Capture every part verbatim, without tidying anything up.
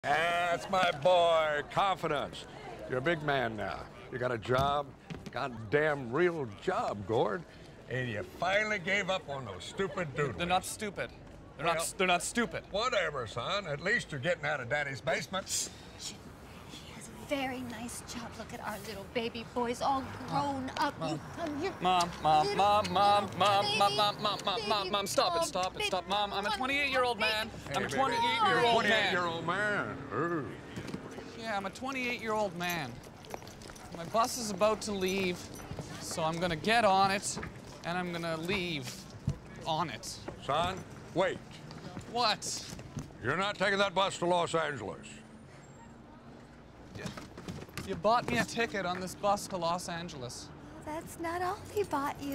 That's my boy, confidence. You're a big man now. You got a job, goddamn real job, Gord. And you finally gave up on those stupid doodles. They're not stupid. They're Well, not. They're not stupid. Whatever, son. At least you're getting out of Daddy's basement. He has a very nice job. Look at our little baby boys, all grown up. Mom. You come here. Mom, mom, Little, mom, mom, little mom, baby, mom, mom, mom, mom, baby, mom, mom, stop it, oh, stop it, baby, stop. Mom, I'm a come on, twenty-eight-year-old man. Hey, I'm a baby. twenty-eight-year-old man. twenty-eight-year-old man. Ooh. Yeah, I'm a twenty-eight-year-old man. My bus is about to leave, so I'm gonna get on it, and I'm gonna leave on it. Son, wait. What? You're not taking that bus to Los Angeles. You, you bought me a ticket on this bus to Los Angeles. That's not all he bought you.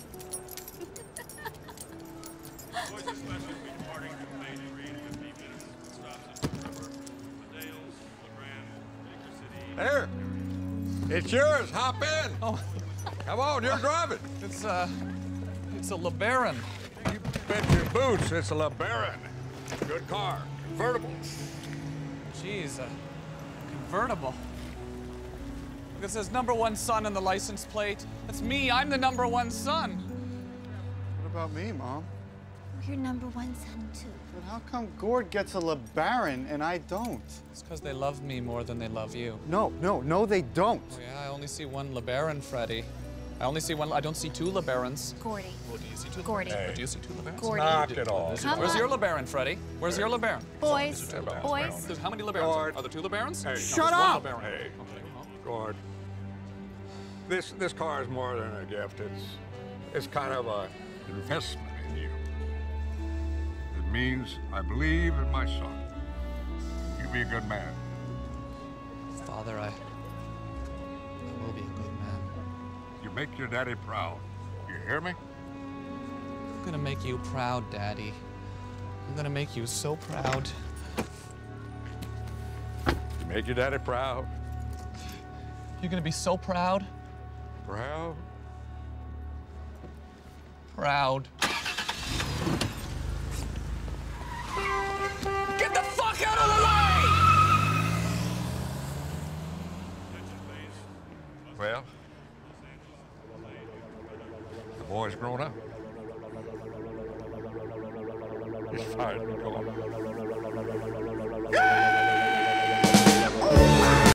Boys and special will be departing from Main Street in fifteen minutes. Stops at River, Medale's, LeGrand, Baker City. There. It's yours. Hop in. Oh, Come on, you're driving. it's uh, it's a LeBaron. You bet your boots it's a LeBaron. Good car. Convertible. Jeez, a convertible. It says number one son on the license plate. That's me. I'm the number one son. What about me, Mom? We're your number one son, too. But how come Gord gets a LeBaron and I don't? It's because they love me more than they love you. No, no, no, they don't. Oh, yeah, I only see one LeBaron, Freddie. I only see one. I don't see two LeBarons. Gordy. Oh, do you see two? Gordy. LeBarons? Do you see two LeBarons? Gordy. Knock it off. Come Where's on. your LeBaron, Freddie? Where's your LeBaron? Boys, LeBaron. boys. There's how many LeBarons? Gord. Are there two LeBarons? Hey, No, shut there's up! One LeBaron. Hey. Okay, huh? Gord, this this car is more than a gift. It's it's kind of a investment in you. It means I believe in my son. You be a good man. Father, I, I will be a good man. You make your daddy proud. You hear me? I'm gonna make you proud, Daddy. I'm gonna make you so proud. You make your daddy proud. You're gonna be so proud. Proud. Proud. Get the fuck out of the way! Attention, please. Well, the boy's grown up. It's fine. Go on.